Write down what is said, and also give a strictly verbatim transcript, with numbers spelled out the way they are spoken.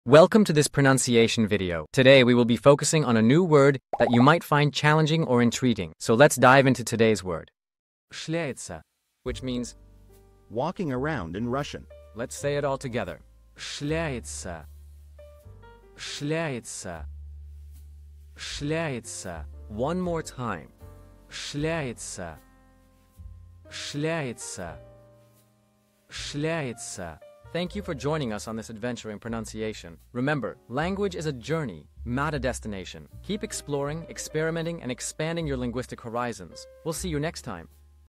Welcome to this pronunciation video. Today we will be focusing on a new word that you might find challenging or intriguing. So let's dive into today's word. Шляется, which means walking around in Russian. Let's say it all together. Шляется. Шляется. Шляется. One more time. Шляется. Шляется. Шляется. Thank you for joining us on this adventure in pronunciation. Remember, language is a journey, not a destination. Keep exploring, experimenting, and expanding your linguistic horizons. We'll see you next time.